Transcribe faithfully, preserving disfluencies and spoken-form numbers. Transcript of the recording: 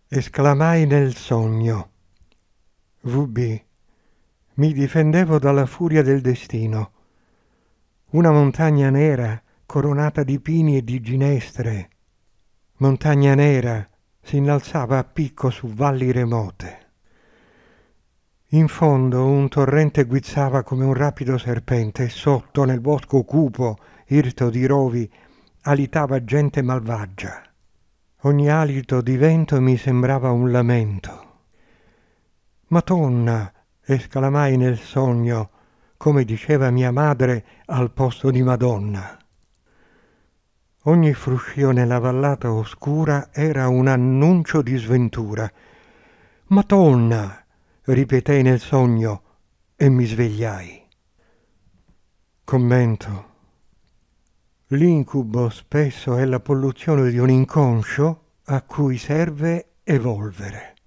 Esclamai nel sogno. V B. Mi difendevo dalla furia del destino. Una montagna nera coronata di pini e di ginestre. Montagna nera si innalzava a picco su valli remote. In fondo un torrente guizzava come un rapido serpente e sotto, nel bosco cupo, irto di rovi, alitava gente malvagia. Ogni alito di vento mi sembrava un lamento. Madonna, esclamai nel sogno, come diceva mia madre al posto di Madonna. Ogni fruscio nella vallata oscura era un annuncio di sventura. Madonna, ripetei nel sogno e mi svegliai. Commento. L'incubo spesso è la polluzione di un inconscio a cui serve evolvere.